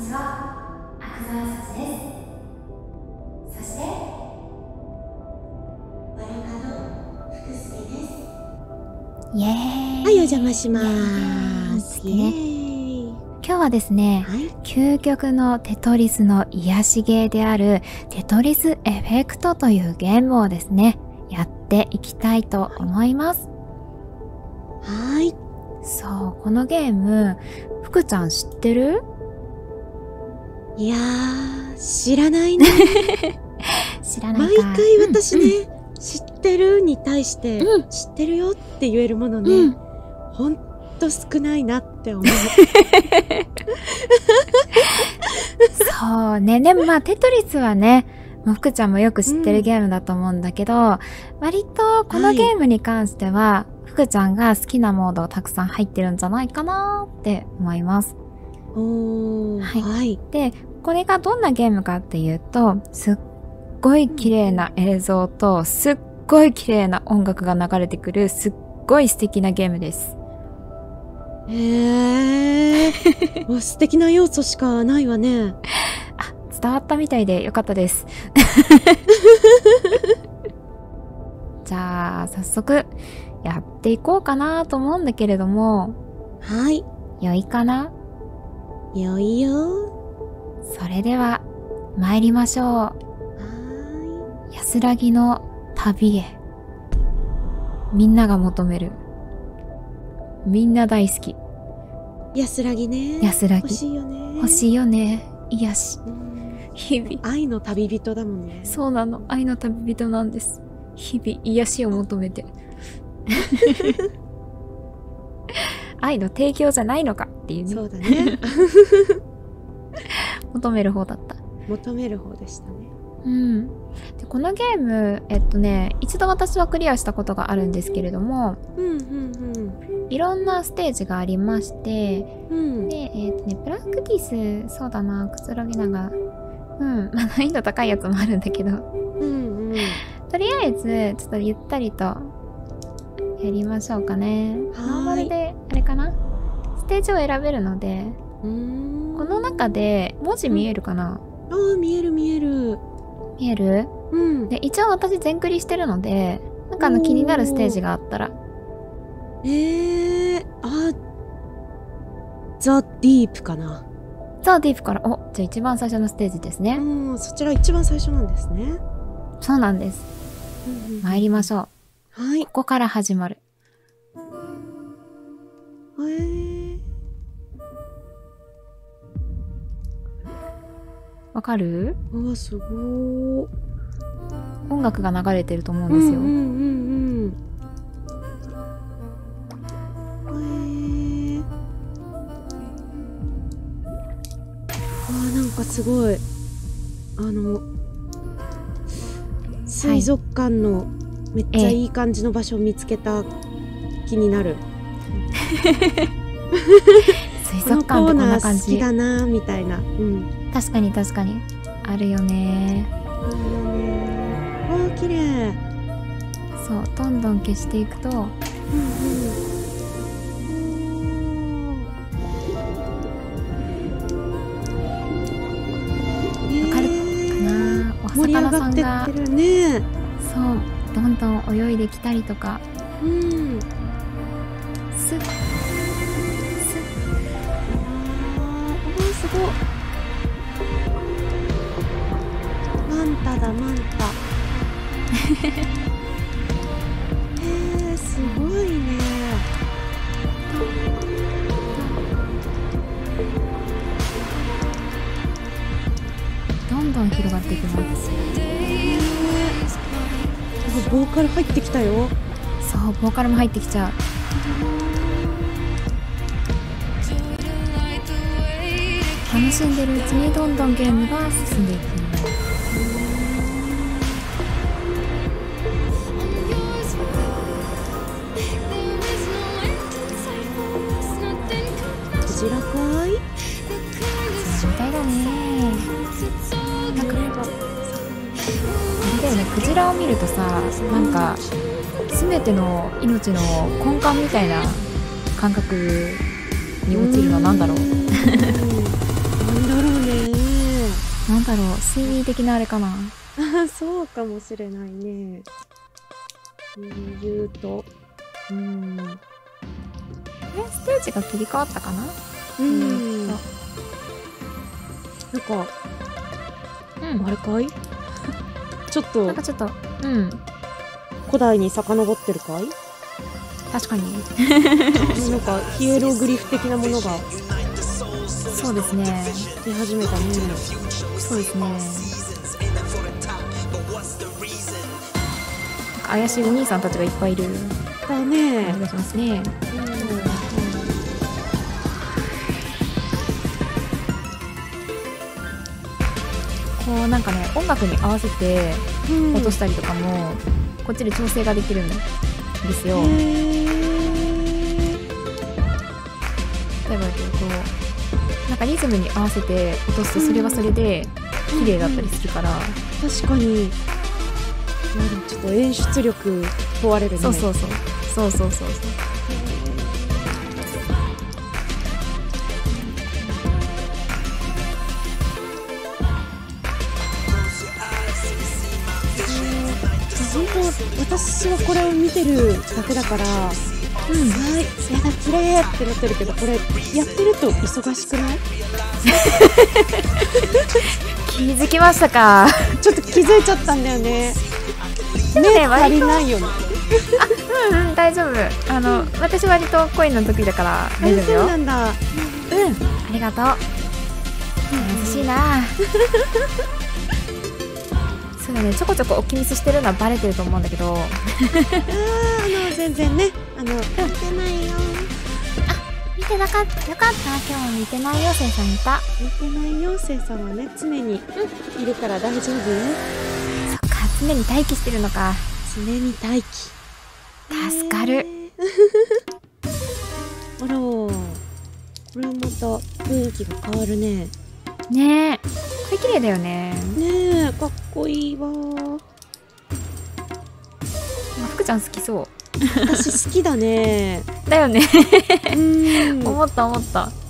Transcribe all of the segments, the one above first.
ちは、阿久澤幸です。そしてわらかの福助です。 イエーイ。 はい、お邪魔します。イエーイ。 今日はですね、 はい、 究極のテトリスの癒しゲーであるテトリスエフェクトというゲームをですね、やっていきたいと思います。 はい。 そう、このゲーム、福ちゃん知ってる？ いやー、知らないね。 知らないか。 毎回私ね、知ってるに対して、知ってるよって言えるものね、ほんと少ないなって思う。 そうね。でもまあ、テトリスはね、もう福ちゃんもよく知ってるゲームだと思うんだけど、割とこのゲームに関しては、福ちゃんが好きなモードがたくさん入ってるんじゃないかなって思います。 おー、はい。 で、これがどんなゲームかっていうと、すっごい綺麗な映像と、すっごい綺麗な音楽が流れてくる、すっごい素敵なゲームです。 素敵な要素しかないわね。 あ、伝わったみたいでよかったです。じゃあ、早速、やっていこうかなと思うんだけれども、 はい。 良いかな？ よいよ。 それでは、参りましょう。安らぎの旅へ。みんなが求める。みんな大好き。 安らぎね。 安らぎ。 欲しいよね。 欲しいよね。癒し。日々。 愛の旅人だもんね。 そうなの。愛の旅人なんです。日々癒しを求めて。愛の提供じゃないのかっていうね。 そうだね。 求める方だった。 求める方でしたね。 うん。で、このゲーム、一度私はクリアしたことがあるんですけれども、いろんなステージがありまして、で、プラクティス、そうだな、くつろぎながら、まあ難易度高いやつもあるんだけど、とりあえず、ちょっとゆったりと、やりましょうかね。ノーマルで、あれかな？ステージを選べるので、この中で文字見えるかな？ 見える見える。 見える？で、一応私全クリしてるので、なんか気になるステージがあったら。 ザ・ディープかな。 ザ・ディープから、じゃあ一番最初のステージですね。 そちら一番最初なんですね。 そうなんです。参りましょう。 はい。 ここから始まる。わかる？ すごー。 音楽が流れてると思うんですよ。 なんかすごい。水族館のめっちゃいい感じの場所を見つけた気になる。 水族館ってこんな感じ。 好きだなみたいな。 確かに確かに。あるよね。 綺麗。 そう、どんどん消していくと、わかるかな？お魚さんが、そう、どんどん泳いできたりとか。すごい。 マンタだ、マンタ。すごいね。 どんどん広がっていきます。 ボーカル入ってきたよ。 そう、ボーカルも入ってきちゃう。楽しんでるうちにどんどんゲームが進んでいく。 クジラかい？ みたいだね。なんかあれだよね、クジラを見るとさ、なんか全ての命の根幹みたいな感覚に陥るのは何だろう。 なんだろうね。 なんだろう、睡眠的なあれかな。 あ、そうかもしれないね。言うと、 ステージが切り替わったかな。 なんか、あれかい？ちょっと、 なんかちょっと、 古代に遡ってるかい？ 確かに。 なんかヒエログリフ的なものがそうですね。 出始めたね。 そうですね。なんか怪しいお兄さんたちがいっぱいいる。 だね。 感じがしますね。こうなんかね、音楽に合わせて落としたりとかも、こっちで調整ができるんですよ。例えばこうなんかリズムに合わせて落とすとそれはそれで綺麗だったりするから、 確かに。ちょっと演出力問われるね。 そう。 本当私はこれを見てるだけだから、やだ綺麗ってなってるけど、これやってると忙しくない？ 気づきましたか？ ちょっと気づいちゃったんだよね。ね、足りないよね。 大丈夫。私割と恋の時だから大丈夫よ。 そうなんだ。 ありがとう。優しいな。そうだね、ちょこちょこお気にしてるのはバレてると思うんだけど。 全然ね、見てないよ。 見てなかった。よかった。今日見てない妖精さんいた。 見てない妖精さんはね、常にいるから大丈夫。そっか、常に待機してるのか。 常に待機。 助かる。 あら、これはまた雰囲気が変わるね。 ねえ、これ綺麗だよね。 ねえ、かっこいいわ。 福ちゃん好きそう。 私好きだね。 だよね。思った。こ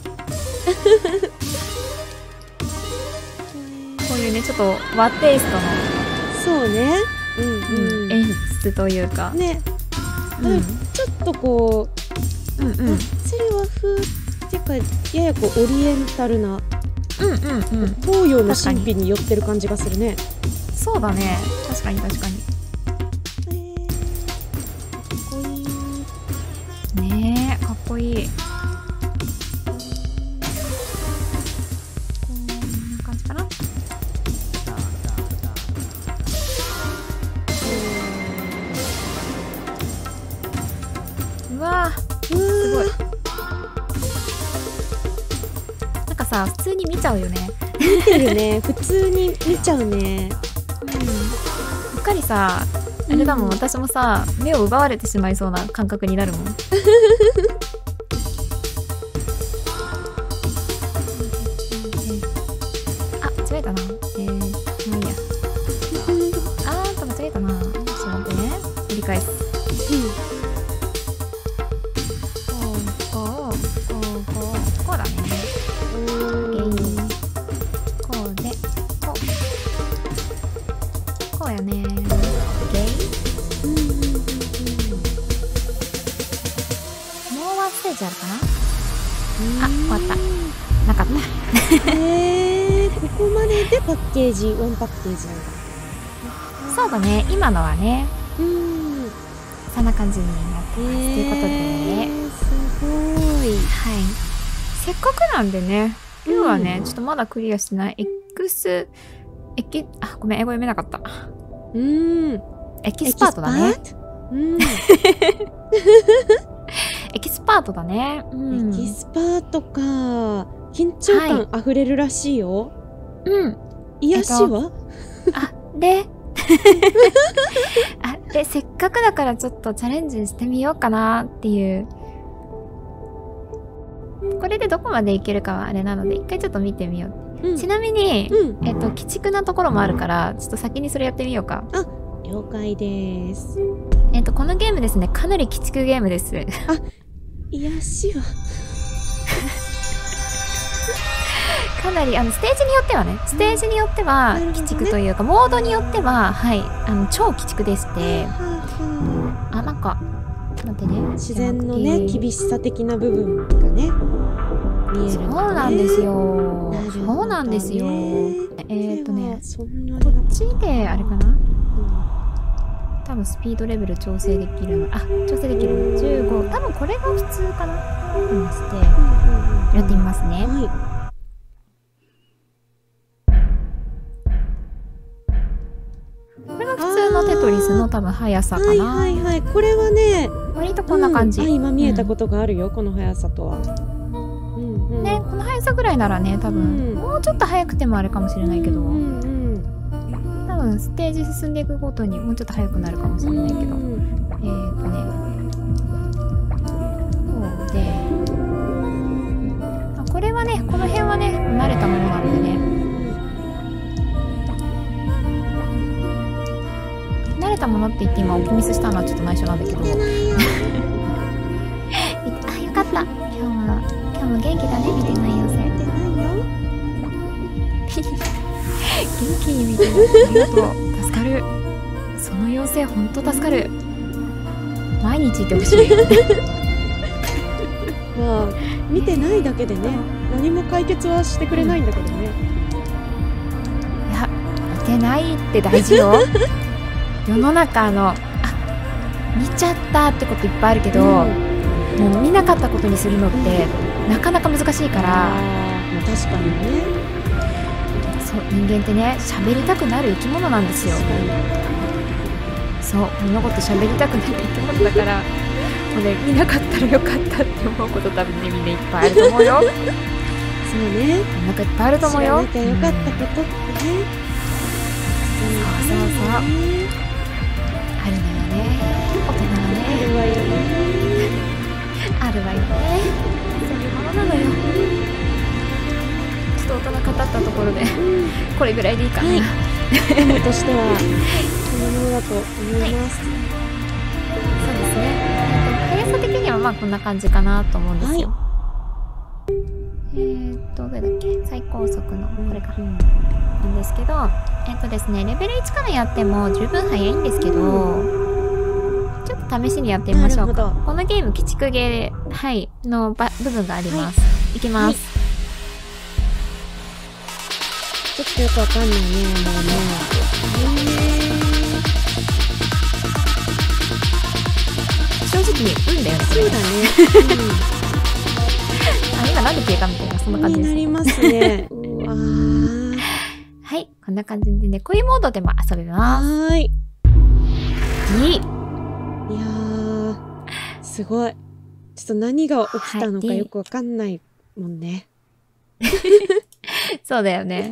ういうね、ちょっと和テイストの。 そうね。 演出というか。 ね。ちょっとこう、がっつり和風っていうか、ややこうオリエンタルな。東洋の神秘に寄ってる感じがするね。 そうだね。確かに。かっこいい。ねえ、かっこいい。こんな感じかな。うわー、すごい。さ、普通に見ちゃうよね。 見てるね。普通に見ちゃうね。 うっかりさ、あれだもん、私もさ、目を奪われてしまいそうな感覚になるもん。あ、間違えたな。もういいや。間違えたな。ちょっと待ってね。繰り返す。こうだね。こうやね。もうワンステージあるかな。終わった。なかった。 ここまででパッケージ、ワンパッケージなんだ。 そうだね、今のはね。そんな感じになってます。ということで。 すごい。 はい。せっかくなんでね、今日はね、ちょっとまだクリアしてないごめん、英語読めなかった。エキスパートだね。エキスパートだね。 エキスパートか。緊張感あふれるらしいよ。癒しは？ で、せっかくだからちょっとチャレンジしてみようかなっていう。これでどこまでいけるかはあれなので、一回ちょっと見てみよう。ちなみに、鬼畜なところもあるから、ちょっと先にそれやってみようか。 了解です。 このゲームですね、かなり鬼畜ゲームです。 癒しはかなりステージによってはね、ステージによっては鬼畜というか、モードによっては、はい、超鬼畜でして、あ、なんか待ってね、 自然のね厳しさ的な部分がね見える、 そうなんですよ。そうなんですよ。ね、こっちであれかな。多分スピードレベル調整できるの。あ、調整できるの。15。多分これが普通かな。オープンして、やってみますね。これが普通のテトリスの多分速さかな。 はいはいはい。これはね、 割とこんな感じ。 今見えたことがあるよ、この速さとは。 ね、この速さぐらいならね、多分、もうちょっと速くてもあれかもしれないけど、多分ステージ進んでいくごとにもうちょっと速くなるかもしれないけど、こうで、これはね、この辺はね、慣れたものなのでね、慣れたものって言って今置きミスしたのはちょっと内緒なんだけど、あ、よかった。今日も元気だね、見てない妖精。見てないよ。元気に見てる。ありがとう。助かる。その妖精ほんと助かる。毎日いてほしい。 まあ見てないだけでね、何も解決はしてくれないんだけどね。 いや、見てないって大事よ。世の中見ちゃったってこといっぱいあるけど、もう見なかったことにするのってなかなか難しいから。 確かにね。 そう、人間ってね、喋りたくなる生き物なんですよ。そう、物事喋りたくなる生き物だから、もうね、見なかったらよかったって思うこと多分ね、みんないっぱいあると思うよ。そうね。 なんかいっぱいあると思うよ。 知らなきゃよかったことってね。 そう。あるのよね。大人はね。 あるわよね。 あるわよね。そういうものなのよ。ちょっと大人語ったところで、これぐらいでいいかな。 デモとしてはこのものだと思います。 そうですね。速さ的にはまあこんな感じかなと思うんですよ。どれだっけ？最高速のこれか。なんですけど、ですね、レベル1からやっても十分早いんですけど、ちょっと試しにやってみましょうか。このゲーム、鬼畜ゲー、はい、の部分があります。いきます。 ちょっとよくわかんないね、もうね。 正直に、だよね。 そうだね。 今なんで消えたみたいな、そんな感じです。 になりますね。 はい、こんな感じでね、こういうモードでも遊べます。いい。 いやー、すごい。ちょっと何が起きたのかよくわかんないもんね。 そうだよね。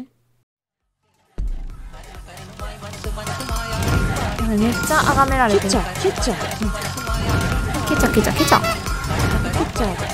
めっちゃ崇められてる。 ケチャ。 ケチャ。